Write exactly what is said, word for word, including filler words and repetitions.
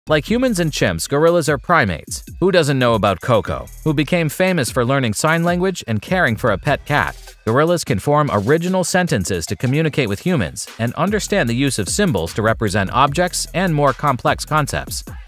Like humans and chimps, gorillas are primates. Who doesn't know about Coco, who became famous for learning sign language and caring for a pet cat? Gorillas can form original sentences to communicate with humans and understand the use of symbols to represent objects and more complex concepts.